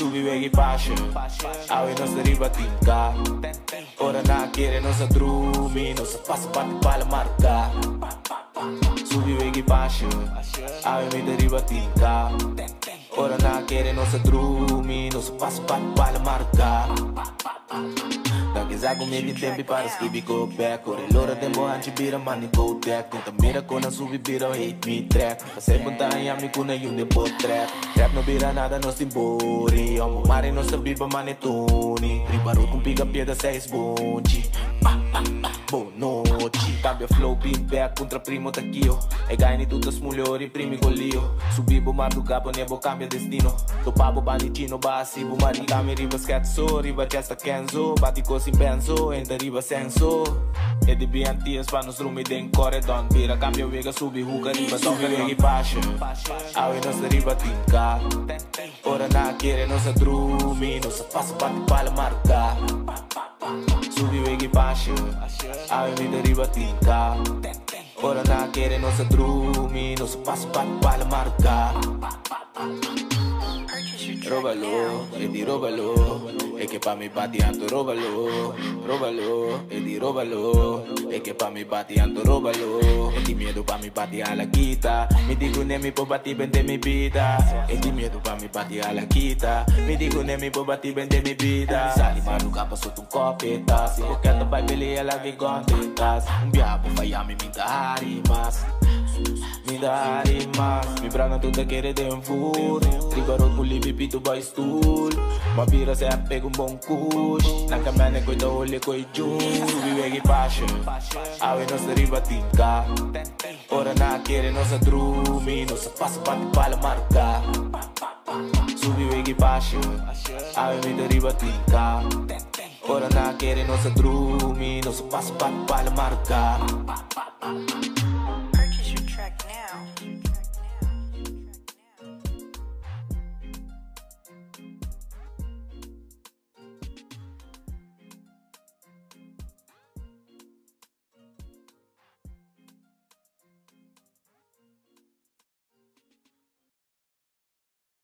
Subiu a equipagem, ao e nossa riba tinca. Ora na querer nossa drume, nossa passa para marcar. Subiu a equipagem, ao e me riba tinca. Ora na querer nossa drume, nossa passa para marcar. Daqui comigo tempo para escrever com o pé. Correlora tempo antes vira mani com o tech. Conta mira com a sub vira hate me track. Passei montar em amigo na yunde por trap. Trap não vira nada, nós timbori. Amo mare nossa biba manetone. Ribarou com pica pieda 6 bonde. Boa noite. Cambia flow, pin back contra primo taquio. E ganha tudo as mulheres, primo colio. Subi bo mar do cabo, nebo cambia destino. Do pabo banitino, basi, bo maricame, riba scherzo, riba chesta kenzo. Bati così benzo, entra riba senso. E di biantias pa nos rumi den corredon. Vira cambia vega, subi huga, riba subi vega passion. Awe nossa riba tinka. Ora na querer nossa drumi, nossa passa para marcar. Subiu a equipagem, a vida riba tinca. Ora na querer nossa drume, nosso passo para marcar. Róbalo, Eddie, róbalo. É que pa mi pateando, róbalo. Róbalo, Eddie, róbalo. É que pa mi pateando, róbalo. É de medo pa mi patear la quita. Me digo nem me por bater vender mi vida. É de medo pa mi patear la quita. Me digo nem me por bater vender mi vida. Sali maluca passou tu copetas. Porque não vai pelear la que contentas. Biabo vai a me dar rimas. Me dá rimas. Me braga tudo querer de um furo. Trigarou com livre pito by stool. Ma vira se apega um bom cush. Na caminha coi da olhe coi jun. Subiu a equipagem, awe nossa riba tinca. Ora na querer nossa drume, nossa passa para marcar. Subiu a equipagem, awe me riba tinca. Ora na querer nossa drume, nossa passa para marcar. Purchase your track now.